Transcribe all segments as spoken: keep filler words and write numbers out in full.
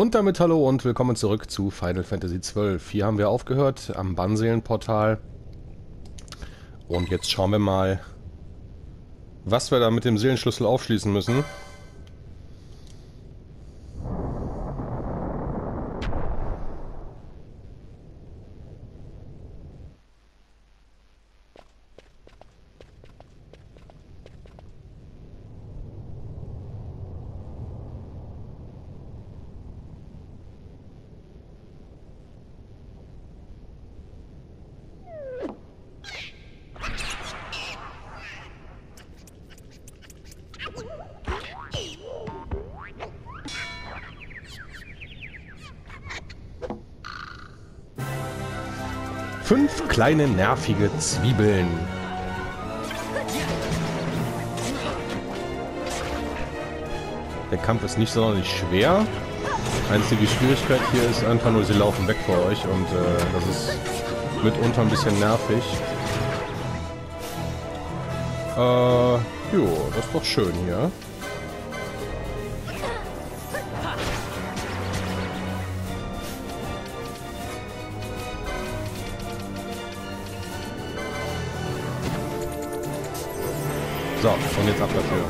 Und damit hallo und willkommen zurück zu Final Fantasy zwölf. Hier haben wir aufgehört am Bannseelenportal. Und jetzt schauen wir mal, was wir da mit dem Seelenschlüssel aufschließen müssen. Fünf kleine nervige Zwiebeln. Der Kampf ist nicht sonderlich schwer. Einzige Schwierigkeit hier ist einfach nur, sie laufen weg vor euch und äh, das ist mitunter ein bisschen nervig. Äh, jo, das ist doch schön hier. So, und jetzt ab dafür.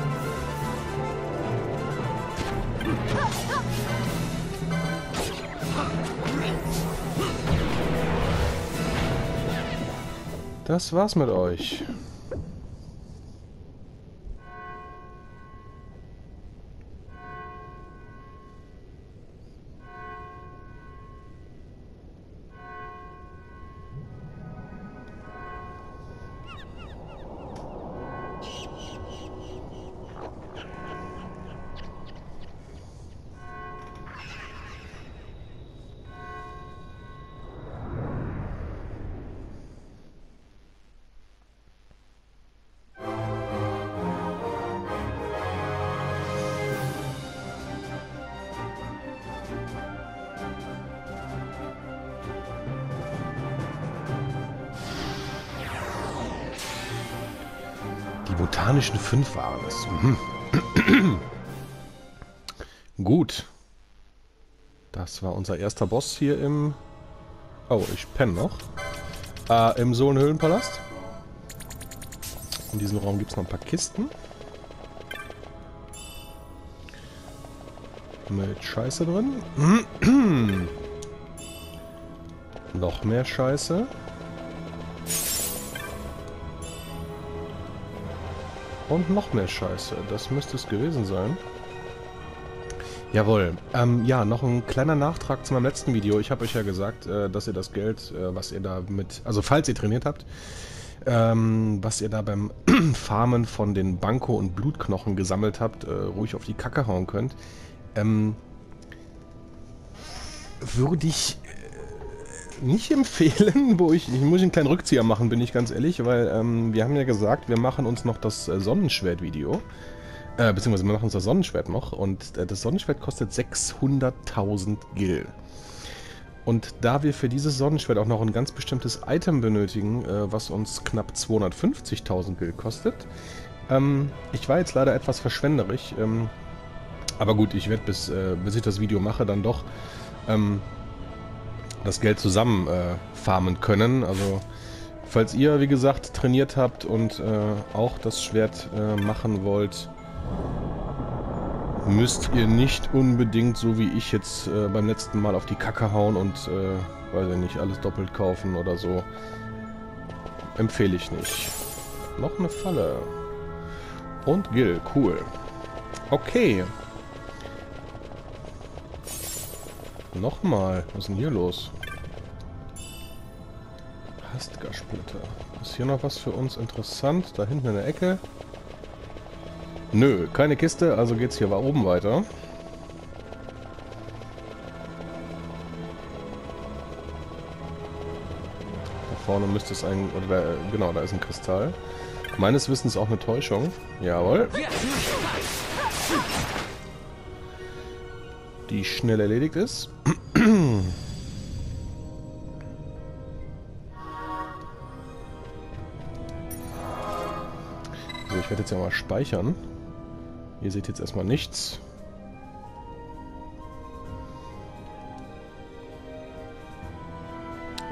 Das war's mit euch. Die botanischen fünf waren es. Mhm. Gut. Das war unser erster Boss hier im... Oh, ich penne noch. Äh, im Sohlenhöhlenpalast. In diesem Raum gibt es noch ein paar Kisten. Mit Scheiße drin. Noch mehr Scheiße. Und noch mehr Scheiße. Das müsste es gewesen sein. Jawohl. Ähm, ja, noch ein kleiner Nachtrag zu meinem letzten Video. Ich habe euch ja gesagt, äh, dass ihr das Geld, äh, was ihr da mit... Also falls ihr trainiert habt, ähm, was ihr da beim Farmen von den Banko- und Blutknochen gesammelt habt, äh, ruhig auf die Kacke hauen könnt. Ähm, würde ich... nicht empfehlen, wo ich, ich muss einen kleinen Rückzieher machen, bin ich ganz ehrlich, weil ähm, wir haben ja gesagt, wir machen uns noch das äh, Sonnenschwert-Video, äh, beziehungsweise wir machen uns das Sonnenschwert noch und äh, das Sonnenschwert kostet sechshunderttausend Gil. Und da wir für dieses Sonnenschwert auch noch ein ganz bestimmtes Item benötigen, äh, was uns knapp zweihundertfünfzigtausend Gil kostet, ähm, ich war jetzt leider etwas verschwenderisch, ähm, aber gut, ich werde bis, äh, bis ich das Video mache, dann doch ähm, das Geld zusammen äh, farmen können. Also falls ihr, wie gesagt, trainiert habt und äh, auch das Schwert äh, machen wollt, müsst ihr nicht unbedingt, so wie ich jetzt äh, beim letzten Mal, auf die Kacke hauen und, äh, weiß ich nicht, alles doppelt kaufen oder so. Empfehle ich nicht. Noch eine Falle. Und Gil, cool. Okay. Nochmal, was ist denn hier los? Hastgasplitter. Ist hier noch was für uns interessant? Da hinten in der Ecke? Nö, keine Kiste, also geht's hier oben weiter. Da vorne müsste es ein... Oder da, genau, da ist ein Kristall. Meines Wissens auch eine Täuschung. Jawohl. Die schnell erledigt ist. So, ich werde jetzt ja mal speichern. Ihr seht jetzt erstmal nichts.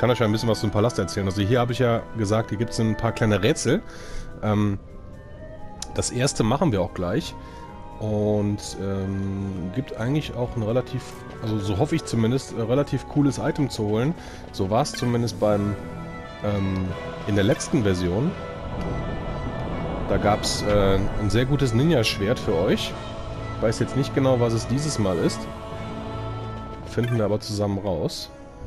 kann euch ja ein bisschen was zum Palast erzählen. Also hier habe ich ja gesagt, hier gibt es ein paar kleine Rätsel. Ähm, das erste machen wir auch gleich. Und ähm, gibt eigentlich auch ein relativ, also so hoffe ich zumindest, ein relativ cooles Item zu holen. So war es zumindest beim ähm, in der letzten Version. Da gab es äh, ein sehr gutes Ninja-Schwert für euch. Ich weiß jetzt nicht genau, was es dieses Mal ist. Finden wir aber zusammen raus.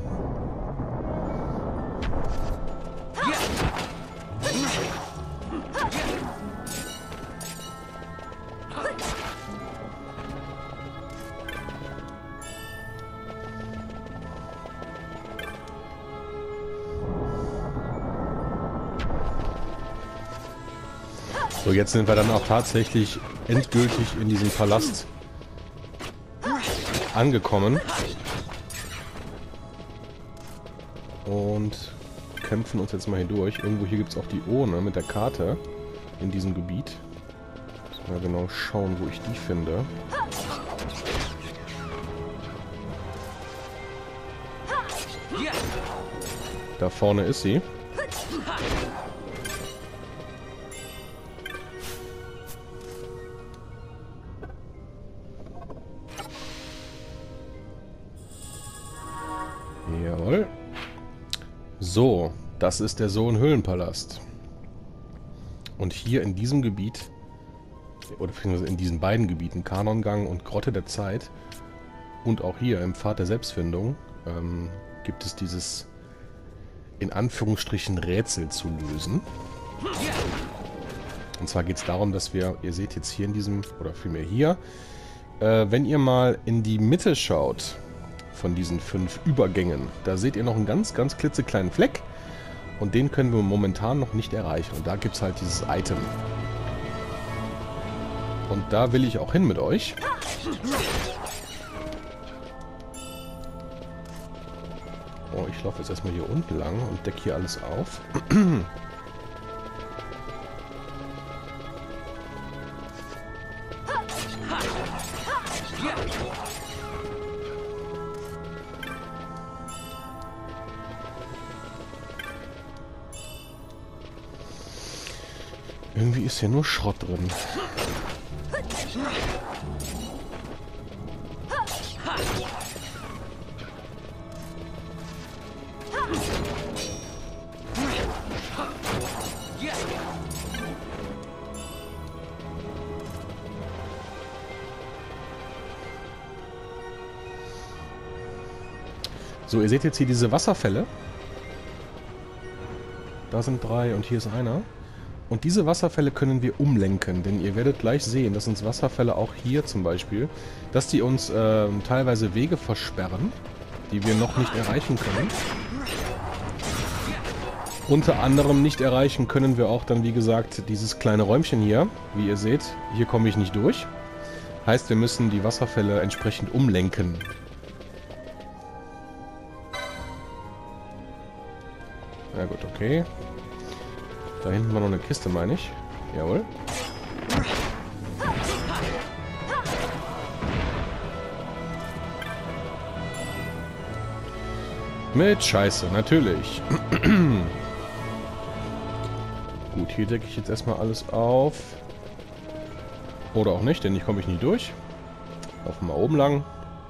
So, jetzt sind wir dann auch tatsächlich endgültig in diesem Palast angekommen. Und kämpfen uns jetzt mal hier durch. Irgendwo hier gibt es auch die Urne mit der Karte in diesem Gebiet. Muss mal genau schauen, wo ich die finde. Da vorne ist sie. Jawohl. So, das ist der Sohn-Höhlenpalast. Und hier in diesem Gebiet, oder in diesen beiden Gebieten, Kanongang und Grotte der Zeit, und auch hier im Pfad der Selbstfindung, ähm, gibt es dieses, in Anführungsstrichen, Rätsel zu lösen. Und zwar geht es darum, dass wir, ihr seht jetzt hier in diesem, oder vielmehr hier, äh, wenn ihr mal in die Mitte schaut, von diesen fünf Übergängen. Da seht ihr noch einen ganz, ganz klitzekleinen Fleck. Und den können wir momentan noch nicht erreichen. Und da gibt es halt dieses Item. Und da will ich auch hin mit euch. Oh, ich laufe jetzt erstmal hier unten lang und decke hier alles auf. Irgendwie ist hier nur Schrott drin. So, ihr seht jetzt hier diese Wasserfälle. Da sind drei und hier ist einer. Und diese Wasserfälle können wir umlenken, denn ihr werdet gleich sehen, dass uns Wasserfälle auch hier zum Beispiel, dass die uns äh, teilweise Wege versperren, die wir noch nicht erreichen können. Unter anderem nicht erreichen können wir auch dann, wie gesagt, dieses kleine Räumchen hier. Wie ihr seht, hier komme ich nicht durch. Heißt, wir müssen die Wasserfälle entsprechend umlenken. Na gut, okay. Da hinten war noch eine Kiste, meine ich. Jawohl. Mit Scheiße, natürlich. Gut, hier decke ich jetzt erstmal alles auf. Oder auch nicht, denn hier komme ich nicht durch. Laufen wir mal oben lang.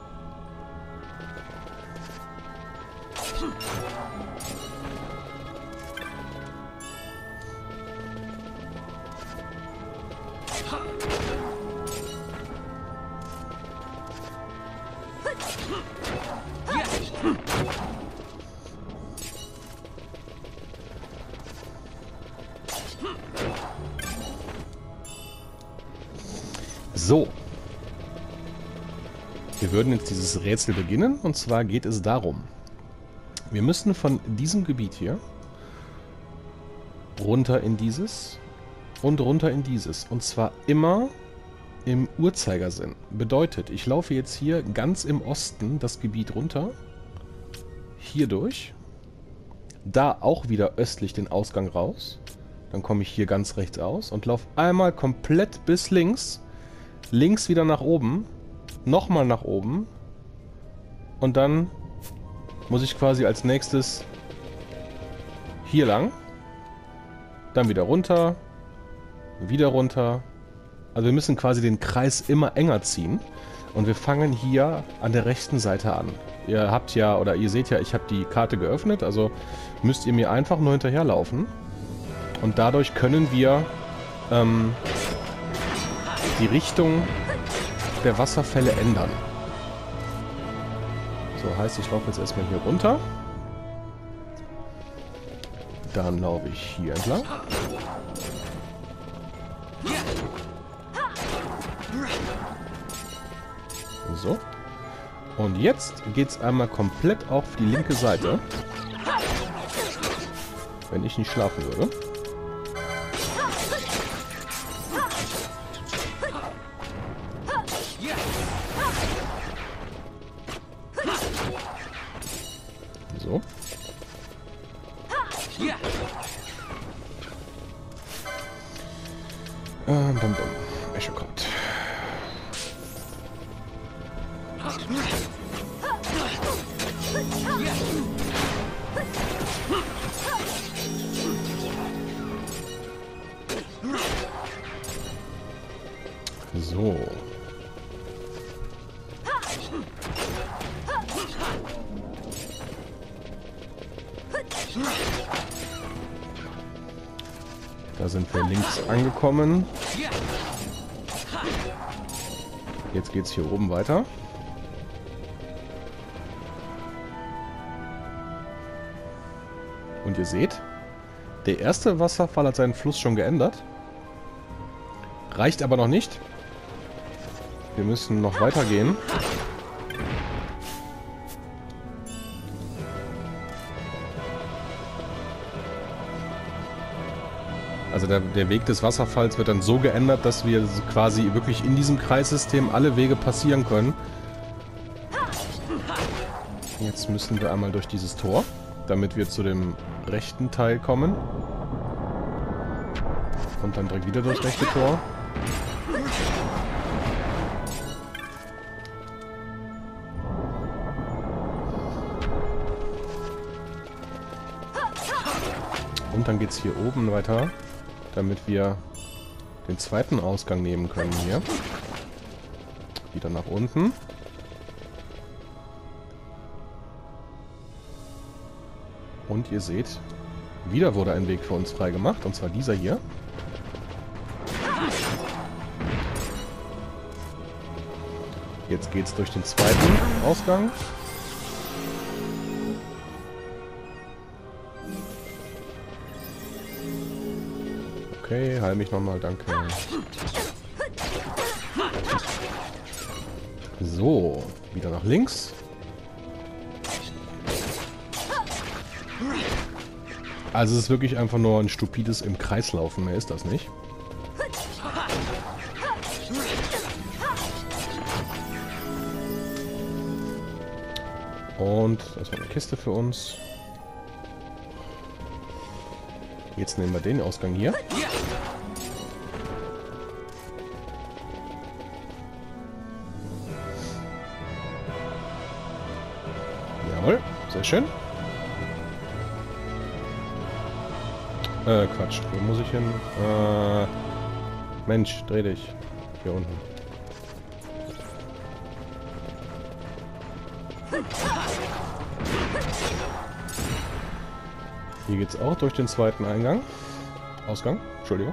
So. Wir würden jetzt dieses Rätsel beginnen. Und zwar geht es darum. Wir müssen von diesem Gebiet hier runter in dieses und runter in dieses. Und zwar immer im Uhrzeigersinn. Bedeutet, ich laufe jetzt hier ganz im Osten das Gebiet runter. Hier durch. Da auch wieder östlich den Ausgang raus. Dann komme ich hier ganz rechts aus und laufe einmal komplett bis links. Links wieder nach oben. Nochmal nach oben. Und dann muss ich quasi als nächstes hier lang. Dann wieder runter. Wieder runter. Also wir müssen quasi den Kreis immer enger ziehen. Und wir fangen hier an der rechten Seite an. Ihr habt ja, oder ihr seht ja, ich habe die Karte geöffnet. Also müsst ihr mir einfach nur hinterherlaufen. Und dadurch können wir ähm, die Richtung der Wasserfälle ändern. So, heißt, ich laufe jetzt erstmal hier runter. Dann laufe ich hier entlang. So. Und jetzt geht es einmal komplett auf die linke Seite. Wenn ich nicht schlafen würde. So. Ähm, bum, bum. Esche kommt. So. Da sind wir links angekommen. Jetzt geht's hier oben weiter. Und ihr seht, der erste Wasserfall hat seinen Fluss schon geändert. Reicht aber noch nicht. Wir müssen noch weitergehen. Also der, der Weg des Wasserfalls wird dann so geändert, dass wir quasi wirklich in diesem Kreissystem alle Wege passieren können. Jetzt müssen wir einmal durch dieses Tor, damit wir zu dem rechten Teil kommen. Und dann direkt wieder durchs rechte Tor. Und dann geht es hier oben weiter, damit wir den zweiten Ausgang nehmen können hier. Wieder nach unten. Und ihr seht, wieder wurde ein Weg für uns freigemacht, und zwar dieser hier. Jetzt geht's durch den zweiten Ausgang. Okay, heil mich nochmal, danke. So, wieder nach links. Also es ist wirklich einfach nur ein stupides im Kreis laufen, mehr ist das nicht. Und das war eine Kiste für uns. Jetzt nehmen wir den Ausgang hier. Jawohl, sehr schön. Äh, Quatsch, wo muss ich hin? Äh, Mensch, dreh dich. Hier unten. Hier geht's auch durch den zweiten Eingang. Ausgang, Entschuldigung.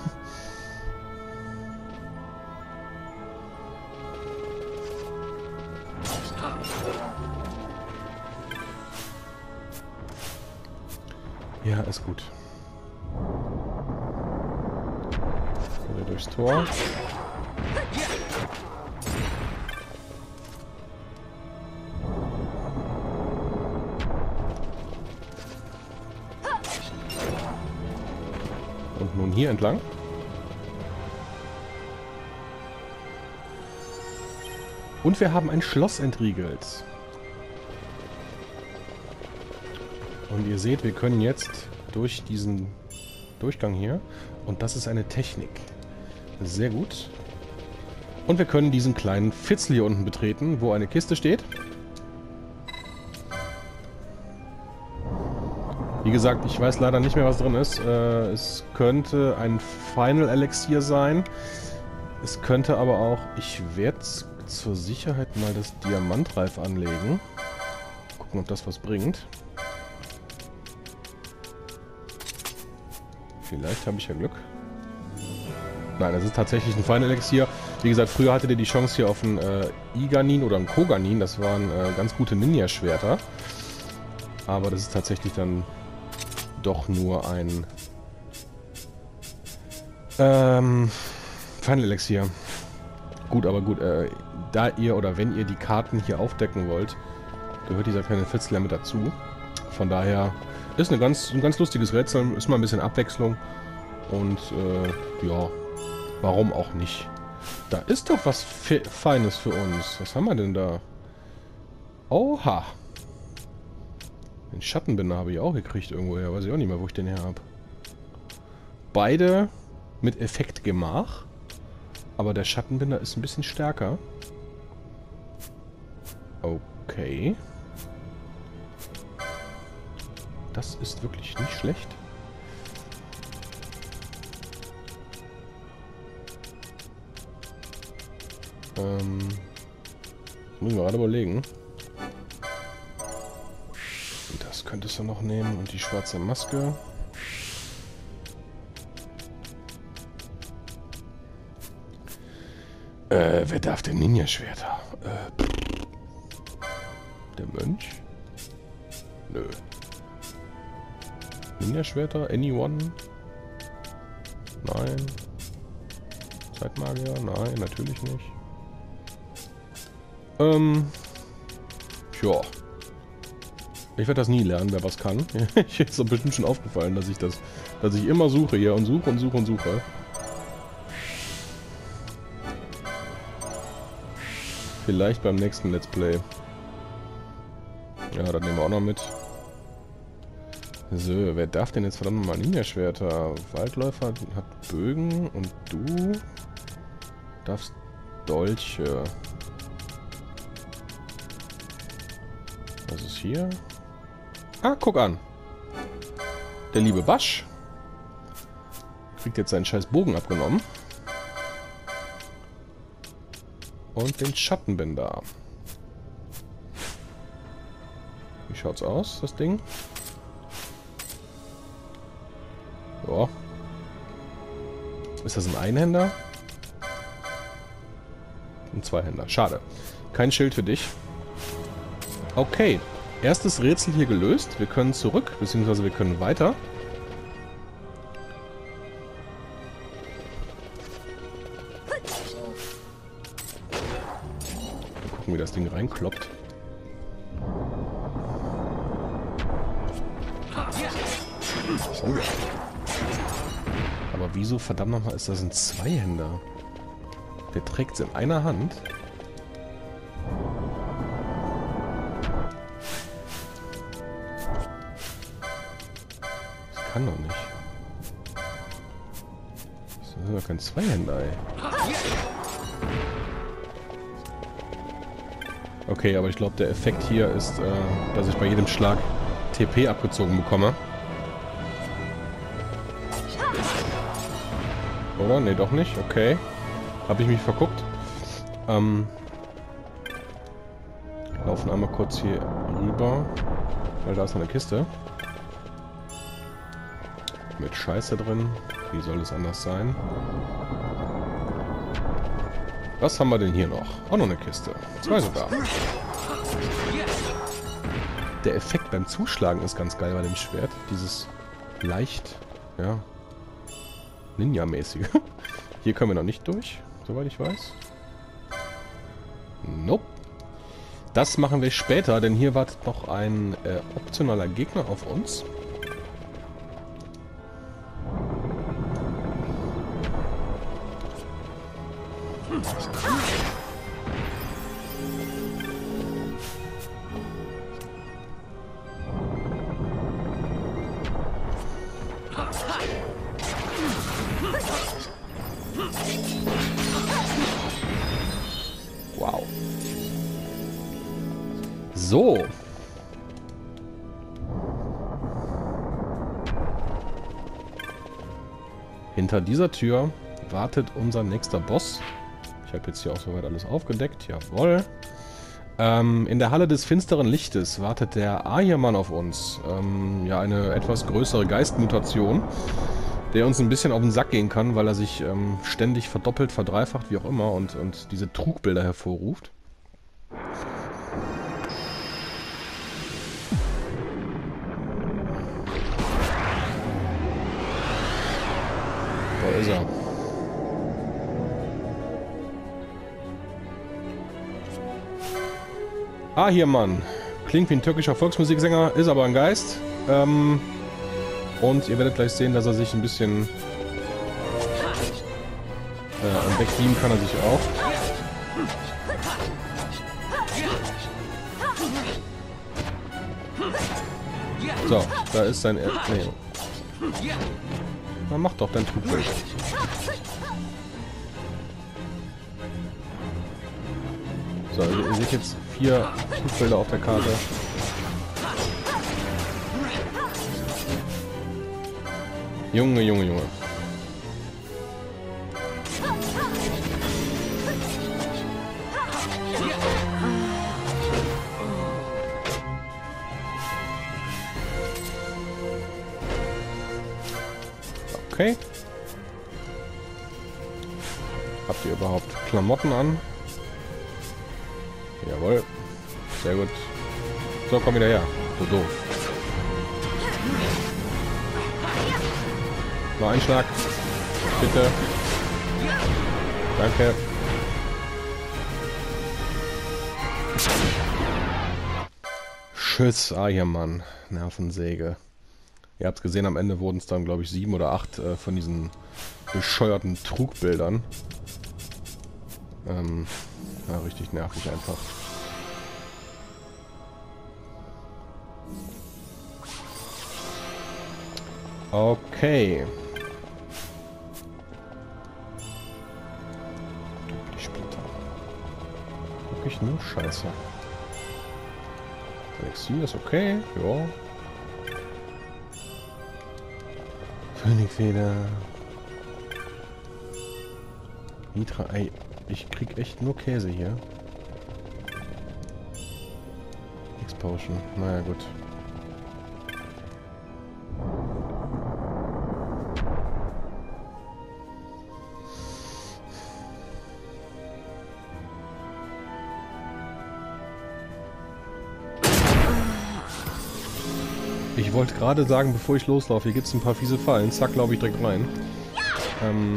Ja, ist gut. Wieder durchs Tor. Und nun hier entlang. Und wir haben ein Schloss entriegelt. Und ihr seht, wir können jetzt durch diesen Durchgang hier. Und das ist eine Technik. Sehr gut. Und wir können diesen kleinen Fitzel hier unten betreten, wo eine Kiste steht. Wie gesagt, ich weiß leider nicht mehr, was drin ist. Äh, es könnte ein Final Elixier sein. Es könnte aber auch... Ich werde zur Sicherheit mal das Diamantreif anlegen. Gucken, ob das was bringt. Vielleicht habe ich ja Glück. Nein, das ist tatsächlich ein Final Elixier. Wie gesagt, früher hattet ihr die Chance hier auf einen äh, Iganin oder einen Koganin. Das waren äh, ganz gute Ninja-Schwerter. Aber das ist tatsächlich dann doch nur ein ähm, Final Elixier. Gut, aber gut, äh, da ihr oder wenn ihr die Karten hier aufdecken wollt, gehört dieser kleine Fitzel mit dazu. Von daher ist eine ganz, ein ganz lustiges Rätsel, ist mal ein bisschen Abwechslung und äh, ja, warum auch nicht. Da ist doch was Fe Feines für uns. Was haben wir denn da? Oha! Den Schattenbinder habe ich auch gekriegt irgendwoher. Weiß ich auch nicht mehr, wo ich den her habe. Beide mit Effektgemach. Aber der Schattenbinder ist ein bisschen stärker. Okay. Das ist wirklich nicht schlecht. Ähm. Muss ich mir gerade überlegen. Das könntest du noch nehmen. Und die schwarze Maske. Äh, wer darf denn Ninja-Schwerter? Äh, der Mönch? Nö. Ninja-Schwerter? Anyone? Nein. Zeitmagier? Nein, natürlich nicht. Ähm. Tja. Ich werde das nie lernen, wer was kann. Ich ist doch bestimmt schon aufgefallen, dass ich das, dass ich immer suche hier und suche und suche und suche. Vielleicht beim nächsten Let's Play. Ja, das nehmen wir auch noch mit. So, wer darf denn jetzt verdammt nochmal Ninja-Schwerter? Waldläufer hat Bögen und du darfst Dolche. Was ist hier? Ah, guck an. Der liebe Basch kriegt jetzt seinen scheiß Bogen abgenommen. Und den Schattenbinder. Wie schaut's aus, das Ding? Ja. Ist das ein Einhänder? Ein Zweihänder. Schade. Kein Schild für dich. Okay. Erstes Rätsel hier gelöst. Wir können zurück, beziehungsweise wir können weiter. Mal gucken, wie das Ding reinkloppt. Oh ja. Aber wieso, verdammt nochmal, ist das ein Zweihänder? Der trägt es in einer Hand. Das kann doch nicht. Das ist doch kein Zweihänder, ey. Okay, aber ich glaube, der Effekt hier ist, äh, dass ich bei jedem Schlag T P abgezogen bekomme. Oder? Ne, doch nicht. Okay. Habe ich mich verguckt. Ähm. Laufen einmal kurz hier rüber. Weil da ist noch eine Kiste. Mit Scheiße drin. Wie soll es anders sein? Was haben wir denn hier noch? Auch noch eine Kiste. Zwei sogar. Der Effekt beim Zuschlagen ist ganz geil bei dem Schwert. Dieses leicht, ja, Ninja-mäßige. Hier können wir noch nicht durch, soweit ich weiß. Nope. Das machen wir später, denn hier wartet noch ein äh, optionaler Gegner auf uns. Wow. So. Hinter dieser Tür wartet unser nächster Boss. Ich habe jetzt hier auch soweit alles aufgedeckt. Jawohl. Ähm, in der Halle des finsteren Lichtes wartet der Ahirmann auf uns. Ähm, ja, eine etwas größere Geistmutation, der uns ein bisschen auf den Sack gehen kann, weil er sich ähm, ständig verdoppelt, verdreifacht, wie auch immer, und, und diese Trugbilder hervorruft. Da ist er. Ah, hier, Mann. Klingt wie ein türkischer Volksmusiksänger, ist aber ein Geist. Ähm, und ihr werdet gleich sehen, dass er sich ein bisschen... Äh, und wegbeamen kann er sich auch. So, da ist sein... Er nee. Na, mach doch dein Trugbild. So, ihr, ihr seht jetzt vier Trugbilder auf der Karte. Junge, Junge, Junge. Okay. Habt ihr überhaupt Klamotten an? Jawohl. Sehr gut. So, komm wieder her. Du doof. Noch ein Schlag. Bitte. Danke. Tschüss, Ahirmann. Nervensäge. Ihr habt es gesehen, am Ende wurden es dann, glaube ich, sieben oder acht äh, von diesen bescheuerten Trugbildern. Ähm, ja, richtig nervig einfach. Okay. Splitter. Wirklich nur Scheiße. Elixier ist okay, ja. Phönixfeder. Nitra, ey, ich krieg echt nur Käse hier. X-Potion, naja gut. Ich wollte gerade sagen, bevor ich loslaufe, hier gibt es ein paar fiese Fallen. Zack, glaube ich direkt rein. Ähm,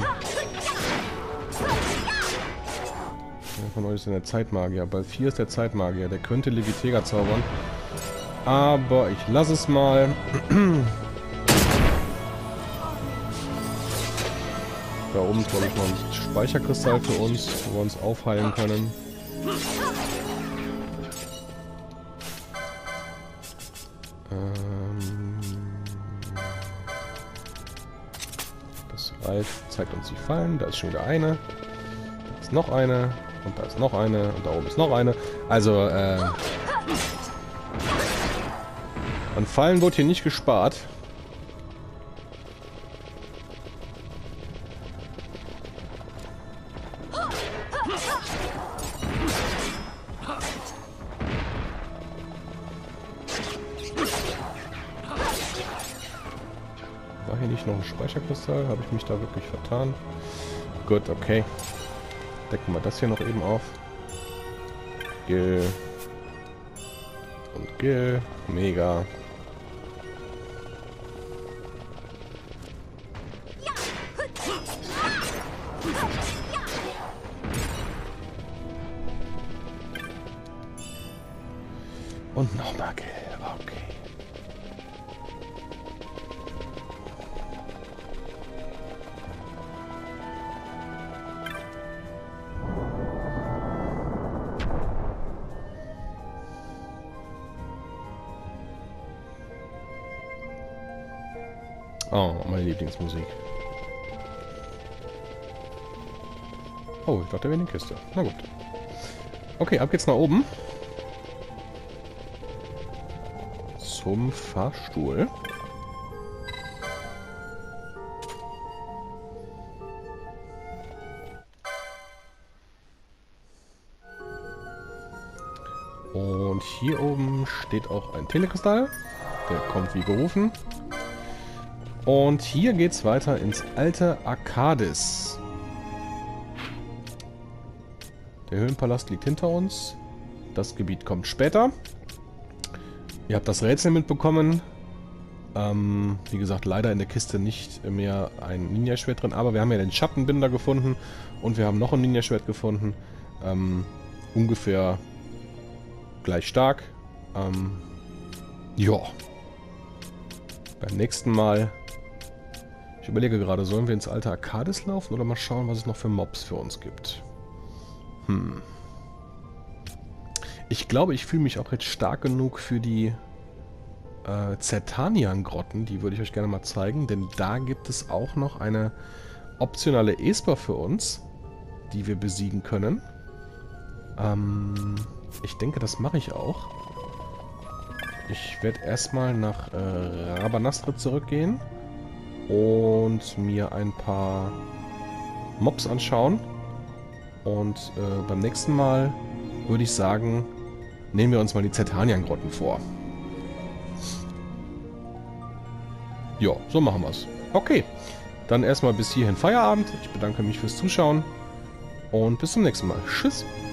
wer von euch ist denn der Zeitmagier? Bald vier ist der Zeitmagier. Der könnte Levitega zaubern. Aber ich lasse es mal. Da oben ist, glaube ich, noch ein Speicherkristall für uns, wo wir uns aufheilen können. Das Reif zeigt uns die Fallen. Da ist schon wieder eine. Da ist noch eine. Und da ist noch eine. Und da oben ist noch eine. Also, äh... an Fallen wird hier nicht gespart. War hier nicht noch ein Speicherkristall? Habe ich mich da wirklich vertan? Gut, okay. Decken wir das hier noch eben auf. Gil. Und Gil. Mega. Und nochmal Gil. Okay. Oh, meine Lieblingsmusik. Oh, ich dachte, da wäre eine Kiste. Na gut. Okay, ab geht's nach oben. Zum Fahrstuhl. Und hier oben steht auch ein Telekristall. Der kommt wie gerufen. Und hier geht's weiter ins alte Arkadis. Der Höhlenpalast liegt hinter uns. Das Gebiet kommt später. Ihr habt das Rätsel mitbekommen. Ähm, wie gesagt, leider in der Kiste nicht mehr ein Ninja-Schwert drin. Aber wir haben ja den Schattenbinder gefunden. Und wir haben noch ein Ninja-Schwert gefunden. Ähm, ungefähr gleich stark. Ähm, ja. Beim nächsten Mal... Ich überlege gerade, sollen wir ins alte Arkadis laufen oder mal schauen, was es noch für Mobs für uns gibt. Hm. Ich glaube, ich fühle mich auch jetzt stark genug für die äh, Zertanian-Grotten. Die würde ich euch gerne mal zeigen, denn da gibt es auch noch eine optionale Esper für uns, die wir besiegen können. Ähm, ich denke, das mache ich auch. Ich werde erstmal nach äh, Rabanastre zurückgehen und mir ein paar Mobs anschauen. Und äh, beim nächsten Mal würde ich sagen, nehmen wir uns mal die Zertanian-Grotten vor. Ja, so machen wir es. Okay, dann erstmal bis hierhin Feierabend. Ich bedanke mich fürs Zuschauen und bis zum nächsten Mal. Tschüss.